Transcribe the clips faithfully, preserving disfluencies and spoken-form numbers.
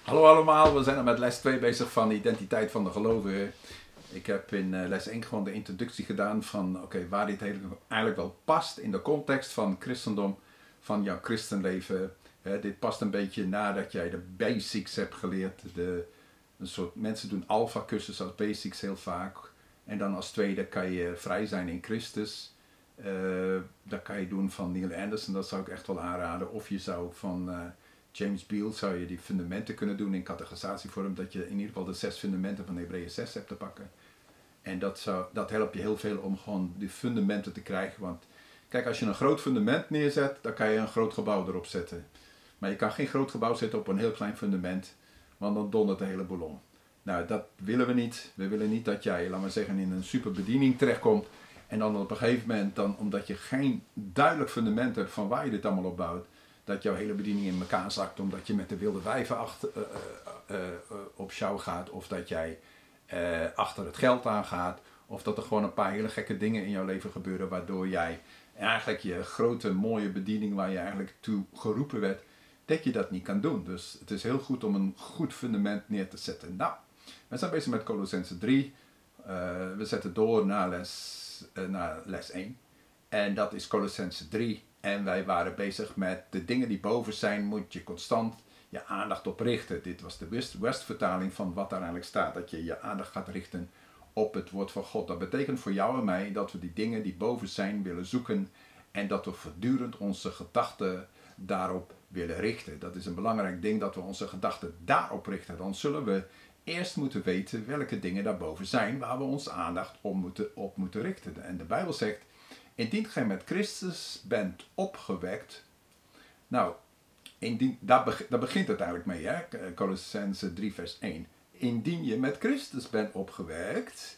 Hallo allemaal, we zijn er met les twee bezig van de identiteit van de gelovigen. Ik heb in uh, les één gewoon de introductie gedaan van oké, okay, waar dit eigenlijk wel past in de context van christendom, van jouw christenleven. Uh, dit past een beetje nadat jij de basics hebt geleerd. De, een soort, mensen doen alpha cursus als basics heel vaak. En dan als tweede kan je vrij zijn in Christus. Uh, dat kan je doen van Neil Anderson, dat zou ik echt wel aanraden. Of je zou van uh, James Beale zou je die fundamenten kunnen doen in categorisatievorm. Dat je in ieder geval de zes fundamenten van Hebreeën zes hebt te pakken. En dat, zou, dat helpt je heel veel om gewoon die fundamenten te krijgen. Want kijk, als je een groot fundament neerzet, dan kan je een groot gebouw erop zetten. Maar je kan geen groot gebouw zetten op een heel klein fundament. Want dan dondert de hele boel om. Nou, dat willen we niet. We willen niet dat jij, laat maar zeggen, in een super bediening terechtkomt. En dan op een gegeven moment, dan, omdat je geen duidelijk fundament hebt van waar je dit allemaal op bouwt, dat jouw hele bediening in elkaar zakt omdat je met de wilde wijven achter, uh, uh, uh, uh, op sjouw gaat. Of dat jij uh, achter het geld aangaat. Of dat er gewoon een paar hele gekke dingen in jouw leven gebeuren waardoor jij eigenlijk je grote mooie bediening waar je eigenlijk toe geroepen werd, dat je dat niet kan doen. Dus het is heel goed om een goed fundament neer te zetten. Nou, we zijn bezig met Colossenzen drie. Uh, we zetten door naar les naar les één. En dat is Colossenzen drie. En wij waren bezig met de dingen die boven zijn, moet je constant je aandacht op richten. Dit was de West-vertaling van wat daar eigenlijk staat. Dat je je aandacht gaat richten op het woord van God. Dat betekent voor jou en mij dat we die dingen die boven zijn willen zoeken. En dat we voortdurend onze gedachten daarop willen richten. Dat is een belangrijk ding, dat we onze gedachten daarop richten. Dan zullen we eerst moeten weten welke dingen daarboven zijn waar we onze aandacht op moeten, op moeten richten. En de Bijbel zegt, indien gij met Christus bent opgewekt. Nou, indien, daar, begint, daar begint het eigenlijk mee, hè? Colossenzen drie vers één. Indien je met Christus bent opgewekt,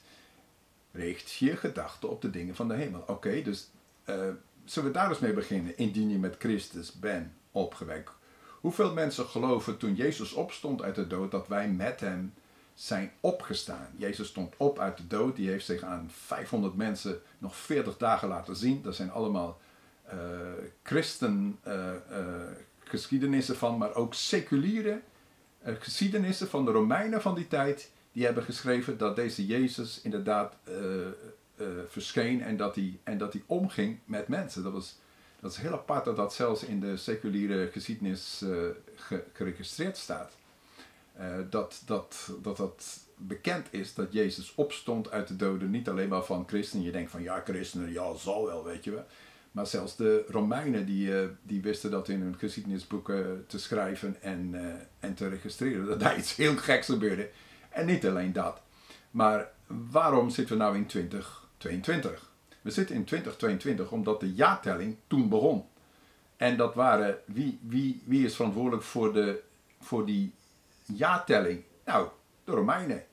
richt je gedachten op de dingen van de hemel. Oké, okay, dus uh, zullen we daar eens mee beginnen? Indien je met Christus bent opgewekt. Hoeveel mensen geloven toen Jezus opstond uit de dood dat wij met hem zijn opgestaan? Jezus stond op uit de dood. Die heeft zich aan vijfhonderd mensen nog veertig dagen laten zien. Dat zijn allemaal uh, christen uh, uh, geschiedenissen van, maar ook seculiere uh, geschiedenissen van de Romeinen van die tijd. Die hebben geschreven dat deze Jezus inderdaad uh, uh, verscheen en dat hij en dat hij omging met mensen. Dat was Dat is heel apart dat dat zelfs in de seculiere geschiedenis uh, ge geregistreerd staat. Uh, dat, dat, dat dat bekend is dat Jezus opstond uit de doden, niet alleen maar van christenen. Je denkt van ja, christenen, ja, zal wel, weet je wel. Maar zelfs de Romeinen die, uh, die wisten dat in hun geschiedenisboeken te schrijven en, uh, en te registreren. Dat daar iets heel geks gebeurde. En niet alleen dat. Maar waarom zitten we nou in twintig tweeëntwintig? We zitten in twintig tweeëntwintig omdat de jaartelling toen begon. En dat waren, wie, wie, wie is verantwoordelijk voor, de, voor die jaartelling? Nou, de Romeinen.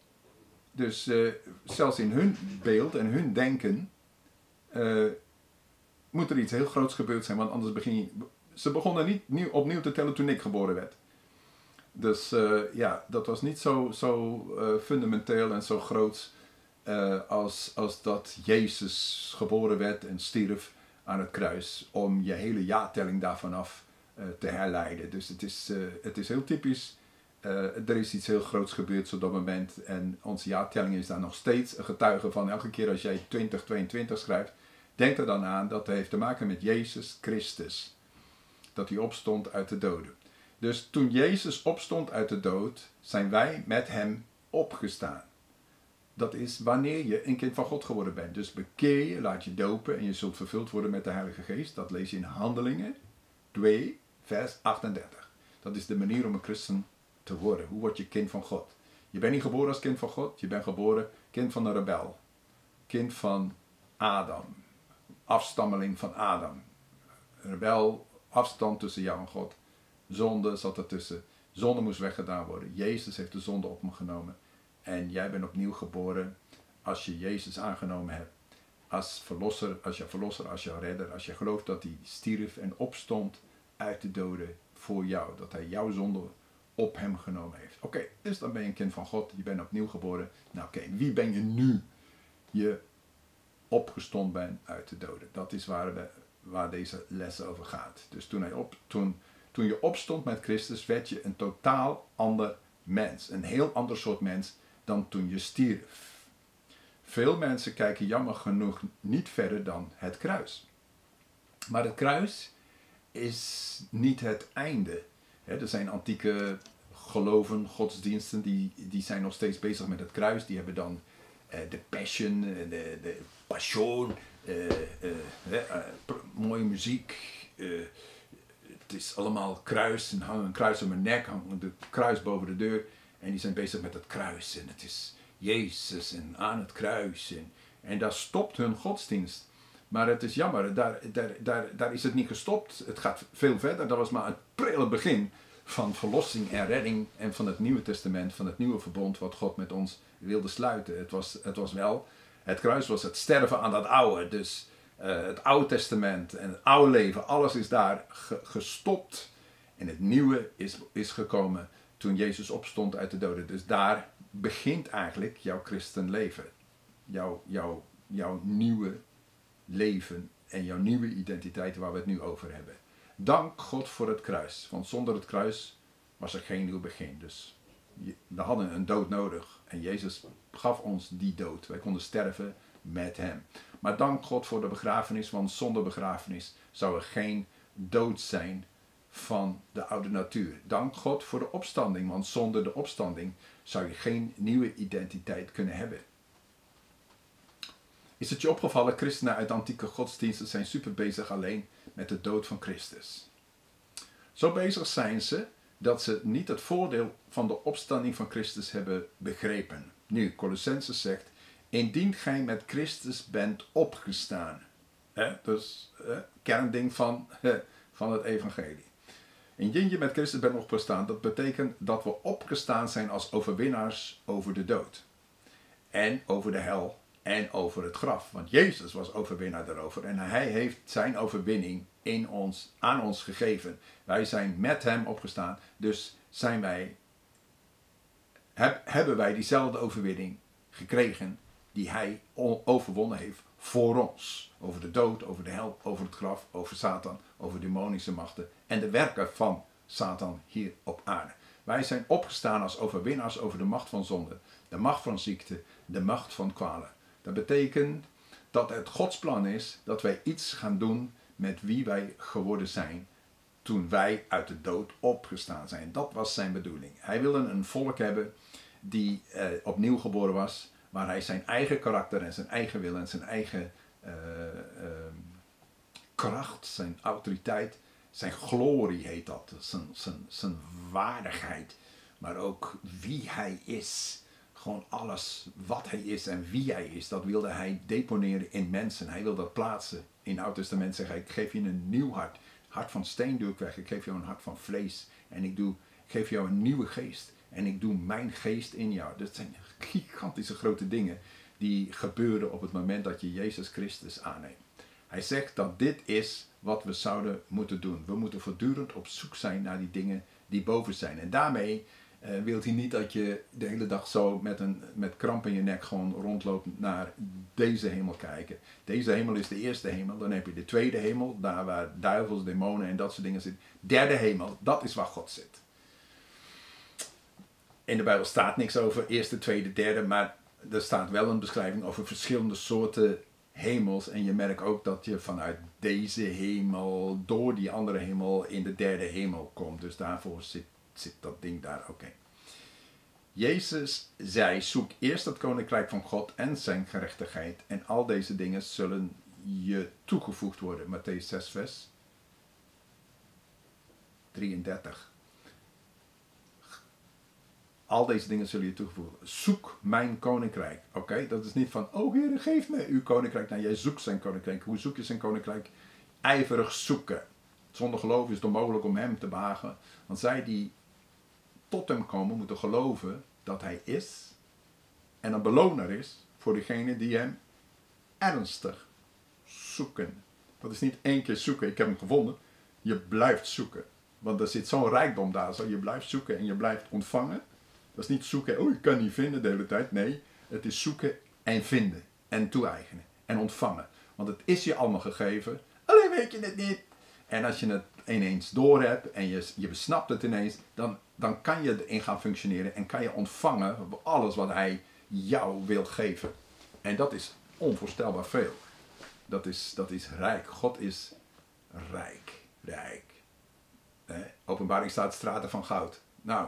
Dus uh, zelfs in hun beeld en hun denken uh, moet er iets heel groots gebeurd zijn. Want anders begin je... Ze begonnen niet nieuw, opnieuw te tellen toen ik geboren werd. Dus uh, ja, dat was niet zo, zo uh, fundamenteel en zo groot Uh, als, als dat Jezus geboren werd en stierf aan het kruis, om je hele jaartelling daarvan af uh, te herleiden. Dus het is, uh, het is heel typisch. Uh, er is iets heel groots gebeurd op dat moment en onze jaartelling is daar nog steeds een getuige van. Elke keer als jij twintig tweeëntwintig schrijft, denk er dan aan dat het heeft te maken met Jezus Christus. Dat hij opstond uit de doden. Dus toen Jezus opstond uit de dood, zijn wij met hem opgestaan. Dat is wanneer je een kind van God geworden bent. Dus bekeer je, laat je dopen en je zult vervuld worden met de Heilige Geest. Dat lees je in Handelingen twee, vers achtendertig. Dat is de manier om een christen te worden. Hoe word je kind van God? Je bent niet geboren als kind van God. Je bent geboren kind van een rebel. Kind van Adam. Afstammeling van Adam. Rebel, afstand tussen jou en God. Zonde zat ertussen. Zonde moest weggedaan worden. Jezus heeft de zonde op hem genomen. En jij bent opnieuw geboren als je Jezus aangenomen hebt. Als verlosser, als je verlosser, als je redder. Als je gelooft dat hij stierf en opstond uit de doden voor jou. Dat hij jouw zonde op hem genomen heeft. Oké, okay, dus dan ben je een kind van God. Je bent opnieuw geboren. Nou oké, okay, wie ben je nu? Je opgestond bent uit de doden. Dat is waar, we, waar deze les over gaat. Dus toen, hij op, toen, toen je opstond met Christus, werd je een totaal ander mens. Een heel ander soort mens dan toen je stierf. Veel mensen kijken jammer genoeg niet verder dan het kruis. Maar het kruis is niet het einde. He, er zijn antieke geloven, godsdiensten, die, die zijn nog steeds bezig met het kruis. Die hebben dan uh, de passion, de, de passion, uh, uh, uh, uh, mooie muziek. Uh, het is allemaal kruis, en hangen een kruis om mijn nek, hangen een kruis boven de deur. En die zijn bezig met het kruis. En het is Jezus en aan het kruis. En, en daar stopt hun godsdienst. Maar het is jammer, daar, daar, daar, daar is het niet gestopt. Het gaat veel verder. Dat was maar het prille begin van verlossing en redding en van het Nieuwe Testament, van het nieuwe verbond wat God met ons wilde sluiten. Het was, het was wel, het kruis was het sterven aan dat oude. Dus uh, het Oude Testament en het oude leven, alles is daar ge, gestopt. En het nieuwe is, is gekomen toen Jezus opstond uit de doden. Dus daar begint eigenlijk jouw christenleven. Jouw, jouw, jouw nieuwe leven en jouw nieuwe identiteit waar we het nu over hebben. Dank God voor het kruis. Want zonder het kruis was er geen nieuw begin. Dus we hadden een dood nodig. En Jezus gaf ons die dood. Wij konden sterven met hem. Maar dank God voor de begrafenis. Want zonder begrafenis zou er geen dood zijn van de oude natuur. Dank God voor de opstanding. Want zonder de opstanding zou je geen nieuwe identiteit kunnen hebben. Is het je opgevallen, christenen uit antieke godsdiensten zijn super bezig alleen met de dood van Christus. Zo bezig zijn ze dat ze niet het voordeel van de opstanding van Christus hebben begrepen. Nu, Colossenses zegt, indien gij met Christus bent opgestaan. He, dus eh, kernding van, eh, van het evangelie. Indien je met Christus bent opgestaan, dat betekent dat we opgestaan zijn als overwinnaars over de dood. En over de hel. En over het graf. Want Jezus was overwinnaar daarover. En hij heeft zijn overwinning in ons, aan ons gegeven. Wij zijn met hem opgestaan. Dus zijn wij, heb, hebben wij diezelfde overwinning gekregen die hij overwonnen heeft voor ons. Over de dood, over de hel, over het graf, over Satan, over demonische machten. En de werken van Satan hier op aarde. Wij zijn opgestaan als overwinnaars over de macht van zonde. De macht van ziekte, de macht van kwalen. Dat betekent dat het Gods plan is dat wij iets gaan doen met wie wij geworden zijn toen wij uit de dood opgestaan zijn. Dat was zijn bedoeling. Hij wilde een volk hebben die eh, opnieuw geboren was, waar hij zijn eigen karakter en zijn eigen wil en zijn eigen uh, uh, kracht, zijn autoriteit, zijn glorie heet dat, zijn, zijn, zijn waardigheid, maar ook wie hij is. Gewoon alles wat hij is en wie hij is, dat wilde hij deponeren in mensen. Hij wilde dat plaatsen. In het Oude Testament zegt hij, ik geef je een nieuw hart. Hart van steen doe ik weg, ik geef jou een hart van vlees. En ik, doe, ik geef jou een nieuwe geest. En ik doe mijn geest in jou. Dat zijn gigantische grote dingen die gebeuren op het moment dat je Jezus Christus aanneemt. Hij zegt dat dit is wat we zouden moeten doen. We moeten voortdurend op zoek zijn naar die dingen die boven zijn. En daarmee Uh, wilt hij niet dat je de hele dag zo met, een, met kramp in je nek gewoon rondloopt naar deze hemel kijken. Deze hemel is de eerste hemel. Dan heb je de tweede hemel, daar waar duivels, demonen en dat soort dingen zitten. Derde hemel, dat is waar God zit. In de Bijbel staat niks over eerste, tweede, derde, maar er staat wel een beschrijving over verschillende soorten hemels. En je merkt ook dat je vanuit deze hemel, door die andere hemel, in de derde hemel komt. Dus daarvoor zit zit dat ding daar, oké. Okay. Jezus zei, zoek eerst het koninkrijk van God en zijn gerechtigheid en al deze dingen zullen je toegevoegd worden. Mattheüs zes vers drieëndertig. Al deze dingen zullen je toegevoegd worden. Zoek mijn koninkrijk. Oké, okay? Dat is niet van, oh Heer, geef me uw koninkrijk. Nou, jij zoekt zijn koninkrijk. Hoe zoek je zijn koninkrijk? Ijverig zoeken. Zonder geloof is het onmogelijk om hem te behagen. Want zij die tot hem komen moeten geloven dat hij is en een beloner is voor degene die hem ernstig zoeken. Dat is niet één keer zoeken, ik heb hem gevonden. Je blijft zoeken. Want er zit zo'n rijkdom daar. Zo. Je blijft zoeken en je blijft ontvangen. Dat is niet zoeken, oh ik kan niet vinden de hele tijd. Nee, het is zoeken en vinden en toe-eigenen en ontvangen. Want het is je allemaal gegeven, alleen weet je het niet. En als je het ineens door hebt en je, je besnapt het ineens, dan, dan kan je erin gaan functioneren en kan je ontvangen alles wat hij jou wilt geven. En dat is onvoorstelbaar veel. Dat is, dat is rijk. God is rijk. Rijk. Eh, openbaring staat straten van goud. Nou,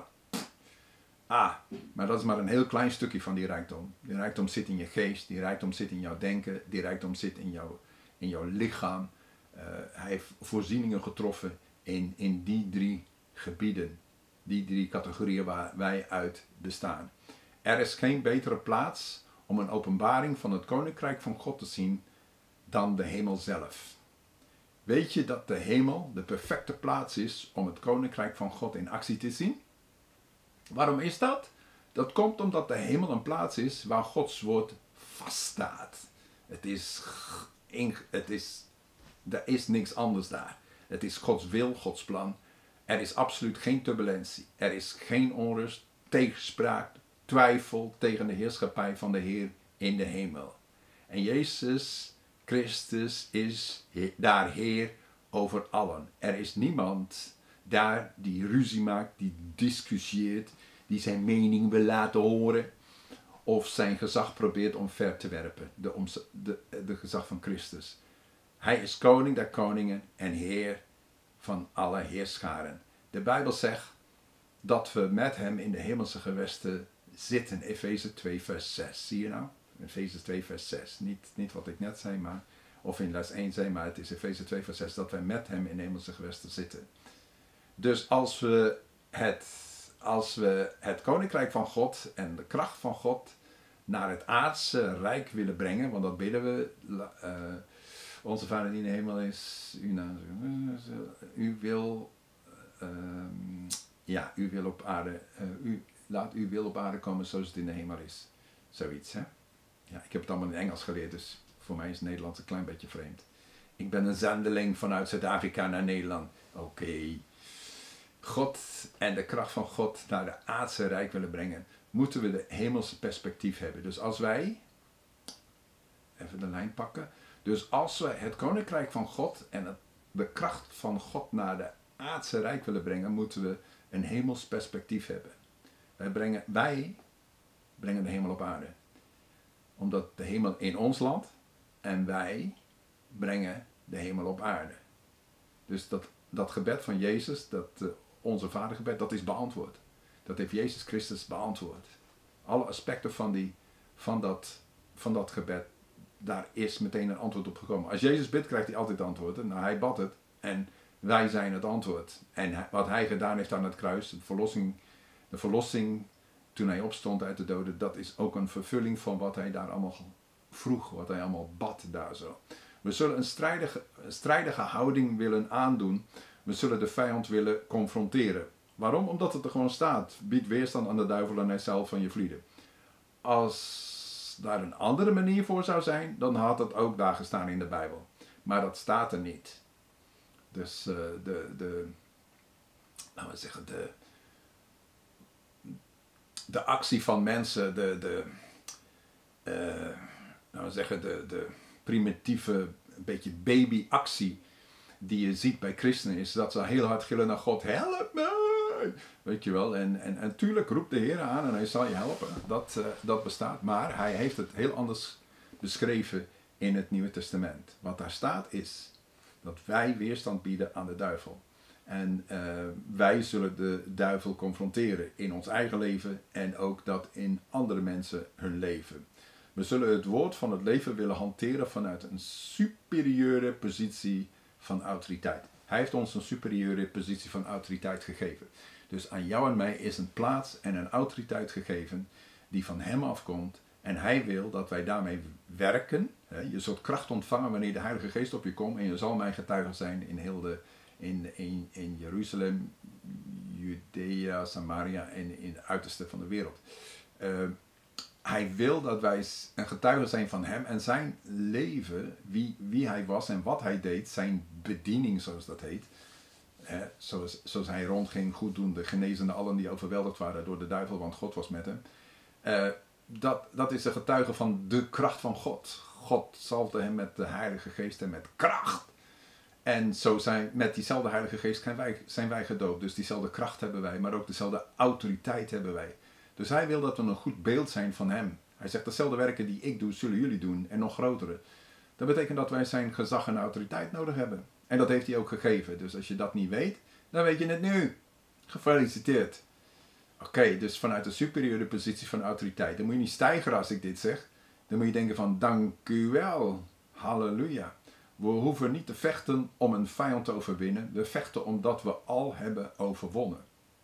ah, maar dat is maar een heel klein stukje van die rijkdom. Die rijkdom zit in je geest, die rijkdom zit in jouw denken, die rijkdom zit in, jou, in jouw lichaam. Uh, hij heeft voorzieningen getroffen in, in die drie gebieden. Die drie categorieën waar wij uit bestaan. Er is geen betere plaats om een openbaring van het koninkrijk van God te zien dan de hemel zelf. Weet je dat de hemel de perfecte plaats is om het koninkrijk van God in actie te zien? Waarom is dat? Dat komt omdat de hemel een plaats is waar Gods woord vaststaat. Het is, het is, er is niks anders daar. Het is Gods wil, Gods plan. Er is absoluut geen turbulentie. Er is geen onrust, tegenspraak, twijfel tegen de heerschappij van de Heer in de hemel. En Jezus Christus is daar Heer over allen. Er is niemand daar die ruzie maakt, die discussieert, die zijn mening wil laten horen of zijn gezag probeert omver te werpen. De, de, de gezag van Christus. Hij is koning der koningen en Heer van alle heerscharen. De Bijbel zegt dat we met hem in de hemelse gewesten zitten. Efeze twee vers zes. Zie je nou? Efeze twee vers zes. Niet, niet wat ik net zei, maar, of in les één zei, maar het is Efeze twee vers zes dat wij met hem in de hemelse gewesten zitten. Dus als we het, als we het koninkrijk van God en de kracht van God naar het aardse rijk willen brengen, want dat bidden we, uh, onze Vader die in de hemel is, u, u wil, uh, ja, u wil op aarde, uh, u, laat uw wil op aarde komen zoals het in de hemel is. Zoiets, hè? Ja, ik heb het allemaal in Engels geleerd, dus voor mij is het Nederlands een klein beetje vreemd. Ik ben een zendeling vanuit Zuid-Afrika naar Nederland. Oké. Okay. God en de kracht van God naar de aardse rijk willen brengen, moeten we de hemelse perspectief hebben. Dus als wij, even de lijn pakken, dus als we het koninkrijk van God en het, de kracht van God naar de aardse rijk willen brengen, moeten we een hemels perspectief hebben. Wij brengen, wij brengen de hemel op aarde. Omdat de hemel in ons land en wij brengen de hemel op aarde. Dus dat, dat gebed van Jezus, dat uh, onze Vadergebed, dat is beantwoord. Dat heeft Jezus Christus beantwoord. Alle aspecten van, die, van, dat, van dat gebed, daar is meteen een antwoord op gekomen. Als Jezus bidt, krijgt hij altijd antwoorden. Nou, hij bad het en wij zijn het antwoord. En hij, wat hij gedaan heeft aan het kruis, de verlossing, de verlossing toen hij opstond uit de doden, dat is ook een vervulling van wat hij daar allemaal vroeg, wat hij allemaal bad daar zo. We zullen een strijdige, een strijdige houding willen aandoen. We zullen de vijand willen confronteren. Waarom? Omdat het er gewoon staat. Bied weerstand aan de duivel en hij zal van je vlieden. Als daar een andere manier voor zou zijn, dan had het ook daar gestaan in de Bijbel. Maar dat staat er niet. Dus uh, de, de, laten we zeggen, de, de actie van mensen, de, de, uh, laten we zeggen, de, de primitieve, een beetje babyactie die je ziet bij christenen is dat ze heel hard gillen naar God, help me! Weet je wel, en, en, en tuurlijk roept de Heer aan en hij zal je helpen. Dat, uh, dat bestaat, maar hij heeft het heel anders beschreven in het Nieuwe Testament. Wat daar staat is dat wij weerstand bieden aan de duivel. En uh, wij zullen de duivel confronteren in ons eigen leven en ook dat in andere mensen hun leven. We zullen het woord van het leven willen hanteren vanuit een superieure positie van autoriteit. Hij heeft ons een superieure positie van autoriteit gegeven. Dus aan jou en mij is een plaats en een autoriteit gegeven die van hem afkomt. En hij wil dat wij daarmee werken. Je zult kracht ontvangen wanneer de Heilige Geest op je komt. En je zal mijn getuige zijn in heel de, in, in, in Jeruzalem, Judea, Samaria en in het uiterste van de wereld. Uh, Hij wil dat wij een getuige zijn van hem en zijn leven, wie, wie hij was en wat hij deed, zijn bediening zoals dat heet. Hè, zoals, zoals hij rondging, goeddoende, genezende allen die overweldigd waren door de duivel, want God was met hem. Uh, dat, dat is een getuige van de kracht van God. God zalfde hem met de Heilige Geest en met kracht. En zo zijn, met diezelfde Heilige Geest zijn wij, zijn wij gedoopt. Dus diezelfde kracht hebben wij, maar ook dezelfde autoriteit hebben wij. Dus hij wil dat we een goed beeld zijn van hem. Hij zegt, dezelfde werken die ik doe, zullen jullie doen en nog grotere. Dat betekent dat wij zijn gezag en autoriteit nodig hebben. En dat heeft hij ook gegeven. Dus als je dat niet weet, dan weet je het nu. Gefeliciteerd. Oké, okay, dus vanuit een superieure positie van autoriteit. Dan moet je niet stijgen als ik dit zeg. Dan moet je denken van, dank u wel. Halleluja. We hoeven niet te vechten om een vijand te overwinnen. We vechten omdat we al hebben overwonnen.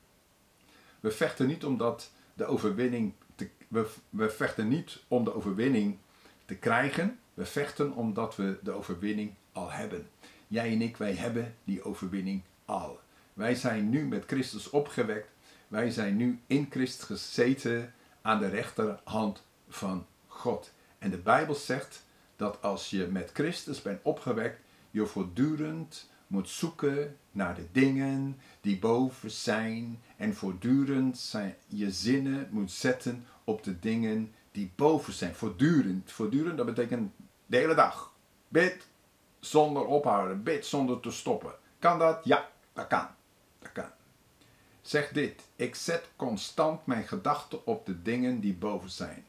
We vechten niet omdat de overwinning te, we, we vechten niet om de overwinning te krijgen. We vechten omdat we de overwinning al hebben. Jij en ik, wij hebben die overwinning al. Wij zijn nu met Christus opgewekt. Wij zijn nu in Christus gezeten aan de rechterhand van God. En de Bijbel zegt dat als je met Christus bent opgewekt, je voortdurend moet zoeken naar de dingen die boven zijn. En voortdurend zijn, je zinnen moet zetten op de dingen die boven zijn. Voortdurend. Voortdurend, dat betekent de hele dag. Bid zonder ophouden. Bid zonder te stoppen. Kan dat? Ja, dat kan. Dat kan. Zeg dit. Ik zet constant mijn gedachten op de dingen die boven zijn.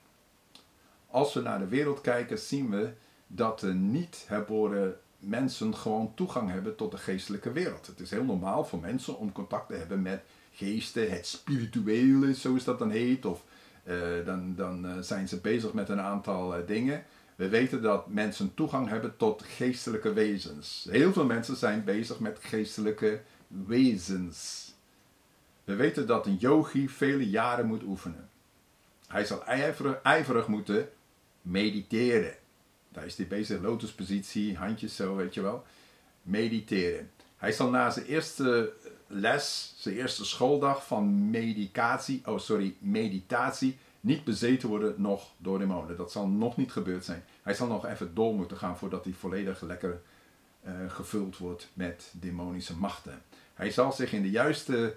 Als we naar de wereld kijken, zien we dat de niet herboren mensen gewoon toegang hebben tot de geestelijke wereld. Het is heel normaal voor mensen om contact te hebben met geesten, het spirituele, zoals dat dan heet. Of uh, dan, dan uh, zijn ze bezig met een aantal uh, dingen. We weten dat mensen toegang hebben tot geestelijke wezens. Heel veel mensen zijn bezig met geestelijke wezens. We weten dat een yogi vele jaren moet oefenen. Hij zal ijverig, ijverig moeten mediteren. Daar is hij bezig, lotuspositie, handjes zo, weet je wel. Mediteren. Hij zal na zijn eerste les, zijn eerste schooldag van medicatie, oh sorry, meditatie, niet bezeten worden nog door demonen. Dat zal nog niet gebeurd zijn. Hij zal nog even door moeten gaan voordat hij volledig lekker uh, gevuld wordt met demonische machten. Hij zal zich in de juiste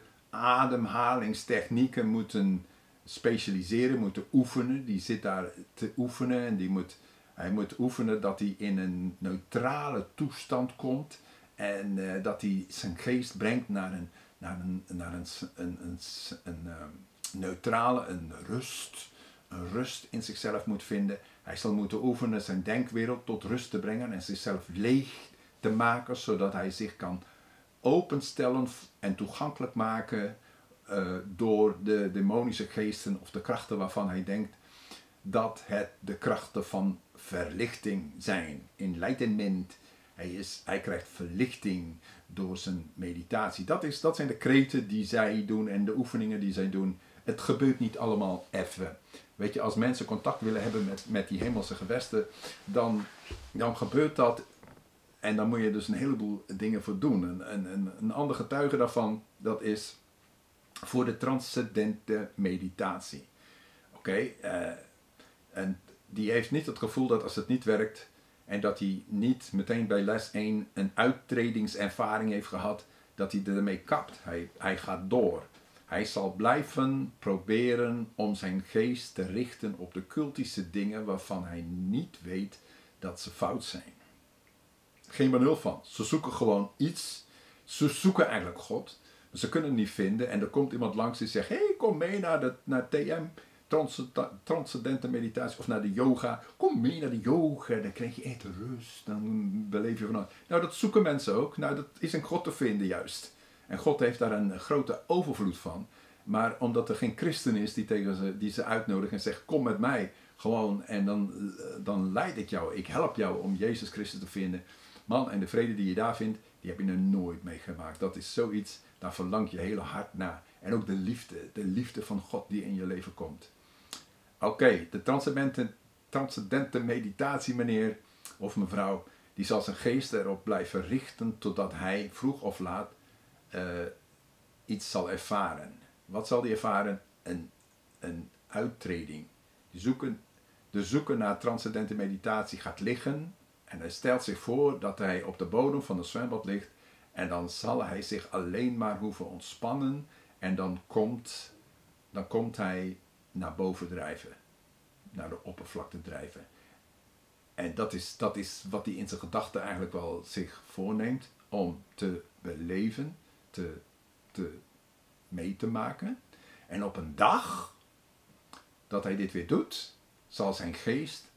ademhalingstechnieken moeten specialiseren, moeten oefenen. Die zit daar te oefenen en die moet, hij moet oefenen dat hij in een neutrale toestand komt en uh, dat hij zijn geest brengt naar een, naar een, naar een, een, een, een, een um, neutrale, een rust, een rust in zichzelf moet vinden. Hij zal moeten oefenen zijn denkwereld tot rust te brengen en zichzelf leeg te maken, zodat hij zich kan openstellen en toegankelijk maken uh, door de demonische geesten of de krachten waarvan hij denkt dat het de krachten van verlichting zijn. Enlightenment. Hij, is, hij krijgt verlichting door zijn meditatie. Dat, is, dat zijn de kreten die zij doen en de oefeningen die zij doen. Het gebeurt niet allemaal even. Weet je, als mensen contact willen hebben met, met die hemelse gewesten, dan, dan gebeurt dat. En dan moet je dus een heleboel dingen voor doen. Een, een, een ander getuige daarvan, dat is voor de transcendente meditatie. Oké, okay, uh, en die heeft niet het gevoel dat als het niet werkt en dat hij niet meteen bij les één een uittredingservaring heeft gehad, dat hij ermee kapt. Hij, hij gaat door. Hij zal blijven proberen om zijn geest te richten op de cultische dingen waarvan hij niet weet dat ze fout zijn. Geen benul van. Ze zoeken gewoon iets. Ze zoeken eigenlijk God. Maar ze kunnen het niet vinden. En er komt iemand langs die zegt, hé, hey, kom mee naar, de, naar T M. Transcendente meditatie. Of naar de yoga. Kom mee naar de yoga. Dan krijg je echt rust. Dan beleef je van alles. Nou, dat zoeken mensen ook. Nou, dat is in God te vinden juist. En God heeft daar een grote overvloed van. Maar omdat er geen christen is die, tegen ze, die ze uitnodigt en zegt, kom met mij. Gewoon. En dan, dan leid ik jou. Ik help jou om Jezus Christus te vinden. Man, en de vrede die je daar vindt, die heb je er nooit meegemaakt. Dat is zoiets, daar verlang je hele hart naar. En ook de liefde, de liefde van God die in je leven komt. Oké, okay, de transcendente, transcendente meditatie, meneer of mevrouw, die zal zijn geest erop blijven richten totdat hij vroeg of laat uh, iets zal ervaren. Wat zal hij ervaren? Een, een uittreding. De zoeken, de zoeken naar transcendente meditatie gaat liggen. En hij stelt zich voor dat hij op de bodem van het zwembad ligt. En dan zal hij zich alleen maar hoeven ontspannen. En dan komt, dan komt hij naar boven drijven. Naar de oppervlakte drijven. En dat is, dat is wat hij in zijn gedachten eigenlijk wel zich voorneemt. om te beleven, te, te mee te maken. En op een dag dat hij dit weer doet, zal zijn geest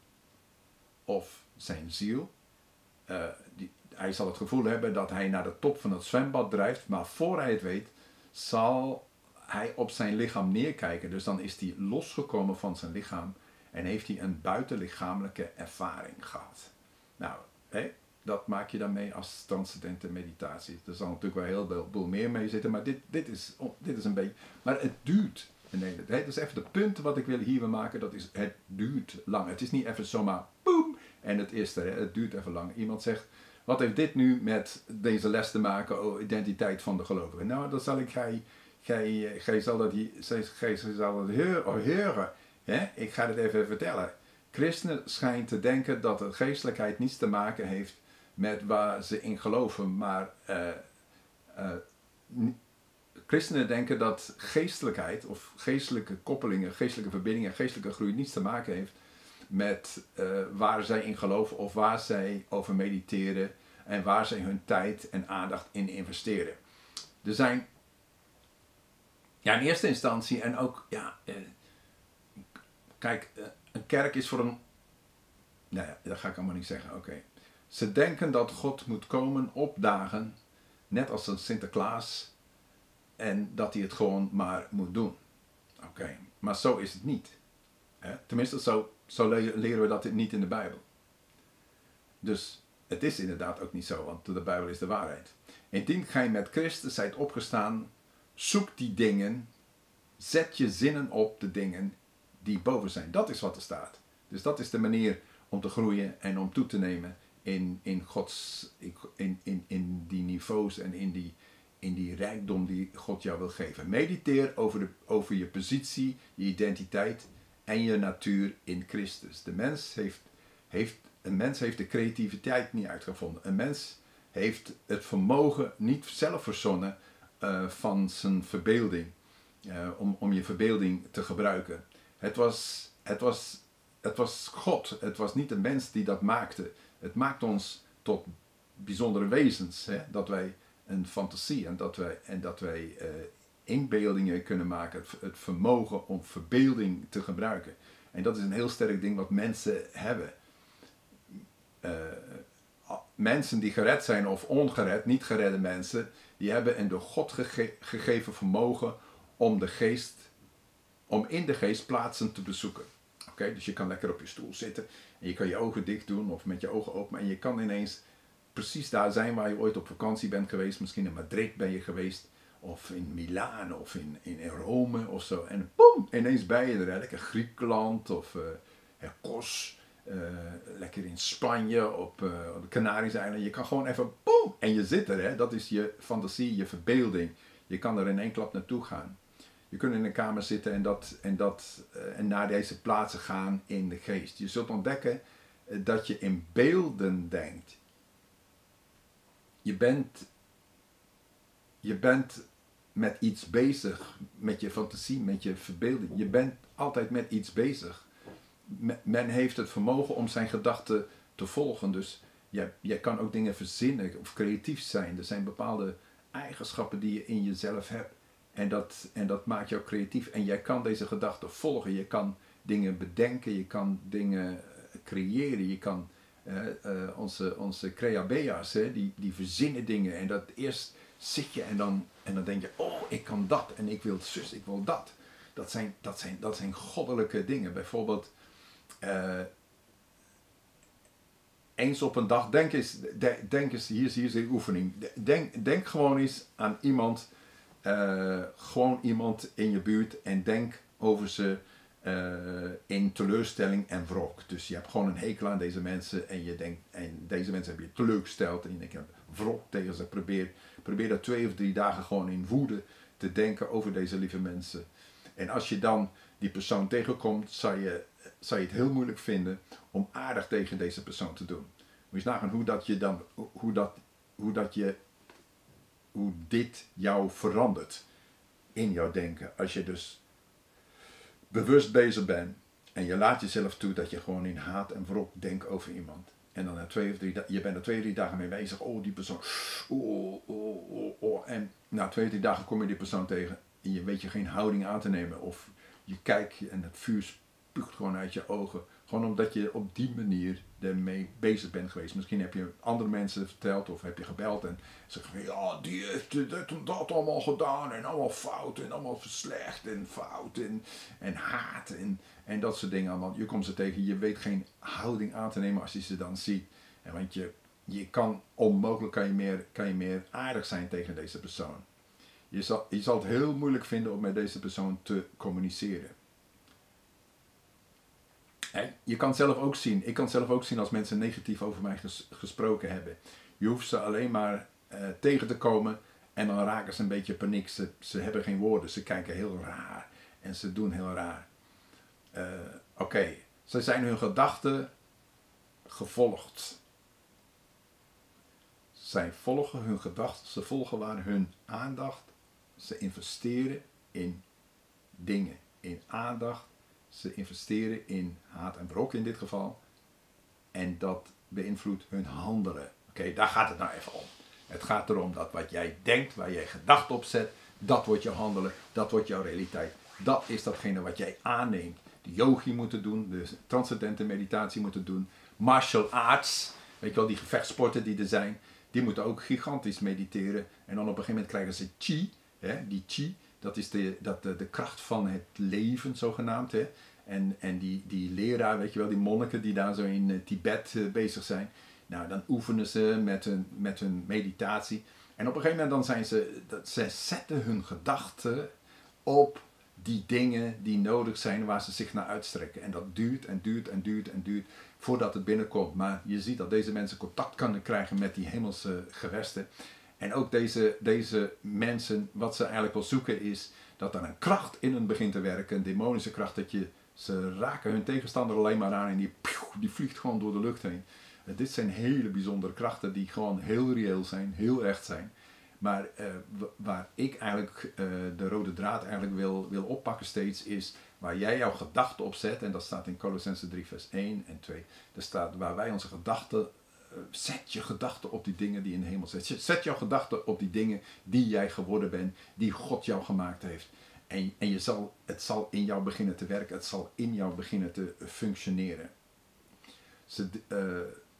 of zijn ziel, uh, die, hij zal het gevoel hebben dat hij naar de top van het zwembad drijft, maar voor hij het weet, zal hij op zijn lichaam neerkijken. Dus dan is hij losgekomen van zijn lichaam en heeft hij een buitenlichamelijke ervaring gehad. Nou, hé, dat maak je dan mee als transcendente meditatie. Er zal natuurlijk wel heel veel boel meer mee zitten, maar dit, dit, is, dit is een beetje... Maar het duurt. Nee, dat is even de punt wat ik wil hier wil maken, dat is, het duurt lang. Het is niet even zomaar boem en het is er, het duurt even lang. Iemand zegt, wat heeft dit nu met deze les te maken over identiteit van de gelovigen? Nou, dan zal ik, gij, gij, gij zal dat, gij zal dat horen. Hè? Ik ga het even vertellen. Christenen schijnen te denken dat de geestelijkheid niets te maken heeft met waar ze in geloven, maar uh, uh, Christenen denken dat geestelijkheid of geestelijke koppelingen, geestelijke verbindingen, geestelijke groei niets te maken heeft met uh, waar zij in geloven of waar zij over mediteren en waar zij hun tijd en aandacht in investeren. Er zijn, ja, in eerste instantie en ook, ja, uh, kijk, uh, een kerk is voor een, nou ja, dat ga ik allemaal niet zeggen, oké. Okay. Ze denken dat God moet komen opdagen, net als een Sinterklaas, en dat hij het gewoon maar moet doen. Oké, okay. Maar zo is het niet. Hè? Tenminste, zo, zo leren we dat niet in de Bijbel. Dus het is inderdaad ook niet zo, want de Bijbel is de waarheid. Indien gij met Christus zijt opgestaan, zoek die dingen, zet je zinnen op de dingen die boven zijn. Dat is wat er staat. Dus dat is de manier om te groeien en om toe te nemen in, in Gods, in, in, in die niveaus en in die, in die rijkdom die God jou wil geven. Mediteer over, de, over je positie, je identiteit en je natuur in Christus. De mens heeft, heeft, een mens heeft de creativiteit niet uitgevonden. Een mens heeft het vermogen niet zelf verzonnen uh, van zijn verbeelding. Uh, om, om je verbeelding te gebruiken. Het was, het, was, het was God. Het was niet een mens die dat maakte. Het maakt ons tot bijzondere wezens. Hè? Dat wij een fantasie en dat wij, en dat wij uh, inbeeldingen kunnen maken. Het, het vermogen om verbeelding te gebruiken. En dat is een heel sterk ding wat mensen hebben. Uh, mensen die gered zijn of ongered, niet geredde mensen, die hebben een door God gege- gegeven vermogen om de geest, om in de geest plaatsen te bezoeken. Oké, okay, dus je kan lekker op je stoel zitten en je kan je ogen dicht doen of met je ogen open en je kan ineens precies daar zijn waar je ooit op vakantie bent geweest. Misschien in Madrid ben je geweest of in Milaan of in, in Rome of zo. En boem, ineens ben je er. Lekker Griekenland of uh, Kos, uh, lekker in Spanje op, uh, op de Canarische eilanden. Je kan gewoon even boem en je zit er. Hè? Dat is je fantasie, je verbeelding. Je kan er in één klap naartoe gaan. Je kunt in een kamer zitten en, dat, en, dat, uh, en naar deze plaatsen gaan in de geest. Je zult ontdekken uh, dat je in beelden denkt. Je bent, je bent met iets bezig, met je fantasie, met je verbeelding. Je bent altijd met iets bezig. Men heeft het vermogen om zijn gedachten te volgen. Dus jij, jij kan ook dingen verzinnen of creatief zijn. Er zijn bepaalde eigenschappen die je in jezelf hebt. En dat, en dat maakt jou creatief. En jij kan deze gedachten volgen. Je kan dingen bedenken. Je kan dingen creëren. Je kan uh, uh, onze, onze creabea's, hè, die, die verzinnen dingen. En dat eerst zit je en dan, en dan denk je, oh, ik kan dat. En ik wil zus, ik wil dat. Dat zijn, dat zijn, dat zijn goddelijke dingen. Bijvoorbeeld, uh, eens op een dag, denk eens, denk eens hier, hier is de oefening. Denk, denk gewoon eens aan iemand... Uh, gewoon iemand in je buurt en denk over ze uh, in teleurstelling en wrok. Dus je hebt gewoon een hekel aan deze mensen en je denkt, en deze mensen heb je teleurgesteld en je denkt, ik heb wrok tegen ze. Probeer, probeer dat twee of drie dagen gewoon in woede te denken over deze lieve mensen. En als je dan die persoon tegenkomt, zal je, zal je het heel moeilijk vinden om aardig tegen deze persoon te doen. Moet je eens nagaan hoe dat je dan, hoe dat, hoe dat je hoe dit jou verandert in jouw denken. Als je dus bewust bezig bent en je laat jezelf toe dat je gewoon in haat en wrok denkt over iemand. En dan na twee of drie, je bent er twee of drie dagen mee bezig. Oh, die persoon. Oh, oh, oh, oh. En na twee of drie dagen kom je die persoon tegen. En je weet je geen houding aan te nemen. Of je kijkt en het vuur spuugt gewoon uit je ogen. Gewoon omdat je op die manier ermee bezig bent geweest. Misschien heb je andere mensen verteld of heb je gebeld en zeggen van ja, die heeft dit en dat allemaal gedaan en allemaal fout en allemaal slecht en fout en, en haat en, en dat soort dingen allemaal. Je komt ze tegen, je weet geen houding aan te nemen als je ze dan ziet. En want je, je kan onmogelijk kan je, meer, kan je meer aardig zijn tegen deze persoon. Je zal, je zal het heel moeilijk vinden om met deze persoon te communiceren. Je kan zelf ook zien, ik kan zelf ook zien als mensen negatief over mij ges, gesproken hebben. Je hoeft ze alleen maar uh, tegen te komen en dan raken ze een beetje paniek. Ze, ze hebben geen woorden, ze kijken heel raar en ze doen heel raar. Uh, Oké, okay. Ze zijn hun gedachten gevolgd. Zij volgen hun gedachten, ze volgen waar hun aandacht. Ze investeren in dingen, in aandacht. Ze investeren in haat en wrok in dit geval. En dat beïnvloedt hun handelen. Oké, okay, daar gaat het nou even om. Het gaat erom dat wat jij denkt, waar jij gedachten op zet, dat wordt jouw handelen, dat wordt jouw realiteit. Dat is datgene wat jij aanneemt. De yogi moeten doen, de transcendente meditatie moeten doen. Martial arts, weet je wel, die gevechtsporten die er zijn, die moeten ook gigantisch mediteren. En dan op een gegeven moment krijgen ze chi, hè, die chi. Dat is de, dat, de, de kracht van het leven, zogenaamd. Hè? En, en die, die leraar, weet je wel, die monniken die daar zo in uh, Tibet uh, bezig zijn. Nou, dan oefenen ze met hun, met hun meditatie. En op een gegeven moment dan zijn ze, dat, ze zetten hun gedachten op die dingen die nodig zijn, waar ze zich naar uitstrekken. En dat duurt en duurt en duurt en duurt voordat het binnenkomt. Maar je ziet dat deze mensen contact kunnen krijgen met die hemelse gewesten. En ook deze, deze mensen, wat ze eigenlijk wel zoeken is dat er een kracht in hen begint te werken. Een demonische kracht, dat je, ze raken hun tegenstander alleen maar aan en die, die vliegt gewoon door de lucht heen. Uh, dit zijn hele bijzondere krachten die gewoon heel reëel zijn, heel echt zijn. Maar uh, waar ik eigenlijk uh, de rode draad eigenlijk wil, wil oppakken steeds is waar jij jouw gedachten op zet. En dat staat in Colossenzen drie vers één en twee. Daar staat waar wij onze gedachten... Zet je gedachten op die dingen die in de hemel zet. Zet jouw gedachten op die dingen die jij geworden bent, die God jou gemaakt heeft. En, en je zal, het zal in jou beginnen te werken, het zal in jou beginnen te functioneren. Ze, uh,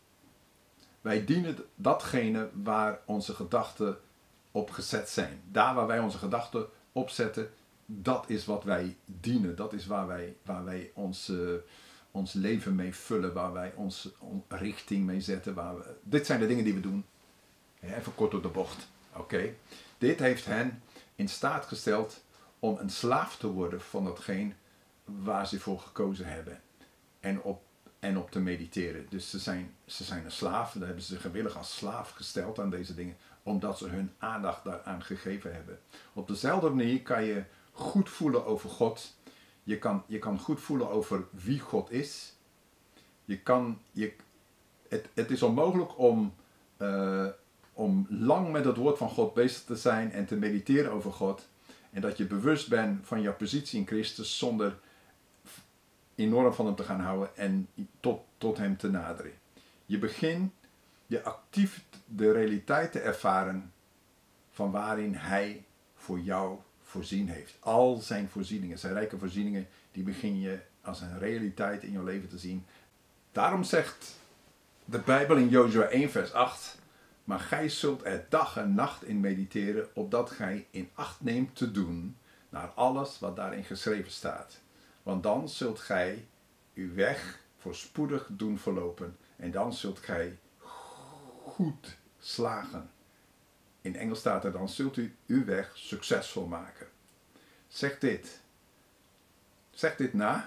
wij dienen datgene waar onze gedachten op gezet zijn. Daar waar wij onze gedachten op zetten, dat is wat wij dienen. Dat is waar wij, waar wij ons... Uh, ons leven mee vullen, waar wij onze richting mee zetten. Waar we, dit zijn de dingen die we doen. Even kort door de bocht. Oké. Okay. Dit heeft hen in staat gesteld om een slaaf te worden van datgene waar ze voor gekozen hebben. En op, en op te mediteren. Dus ze zijn, ze zijn een slaaf. Daar hebben ze gewillig als slaaf gesteld aan deze dingen. Omdat ze hun aandacht daaraan gegeven hebben. Op dezelfde manier kan je goed voelen over God. Je kan, je kan goed voelen over wie God is. Je kan, je, het, het is onmogelijk om, uh, om lang met het woord van God bezig te zijn en te mediteren over God. En dat je bewust bent van jouw positie in Christus zonder enorm van hem te gaan houden en tot, tot hem te naderen. Je begint je actief de realiteit te ervaren van waarin hij voor jou voorzien heeft. Al zijn voorzieningen, zijn rijke voorzieningen, die begin je als een realiteit in je leven te zien. Daarom zegt de Bijbel in Jozua één vers acht, maar gij zult er dag en nacht in mediteren, opdat gij in acht neemt te doen naar alles wat daarin geschreven staat. Want dan zult gij uw weg voorspoedig doen verlopen en dan zult gij goed slagen. In Engels staat er, dan zult u uw weg succesvol maken. Zeg dit. Zeg dit na.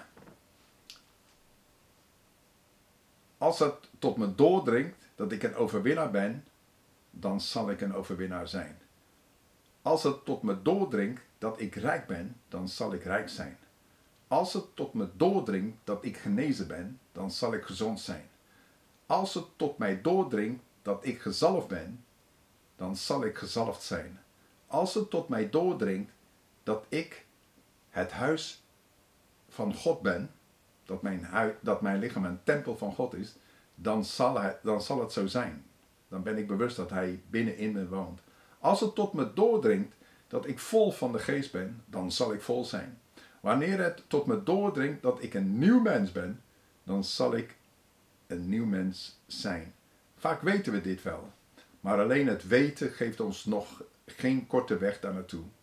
Als het tot me doordringt dat ik een overwinnaar ben, dan zal ik een overwinnaar zijn. Als het tot me doordringt dat ik rijk ben, dan zal ik rijk zijn. Als het tot me doordringt dat ik genezen ben, dan zal ik gezond zijn. Als het tot mij doordringt dat ik gezalfd ben, dan zal ik gezalfd zijn. Als het tot mij doordringt dat ik het huis van God ben, dat mijn, hui, dat mijn lichaam een tempel van God is, dan zal, hij, dan zal het zo zijn. Dan ben ik bewust dat hij binnenin me woont. Als het tot me doordringt dat ik vol van de geest ben, dan zal ik vol zijn. Wanneer het tot me doordringt dat ik een nieuw mens ben, dan zal ik een nieuw mens zijn. Vaak weten we dit wel. Maar alleen het weten geeft ons nog geen korte weg daar naartoe.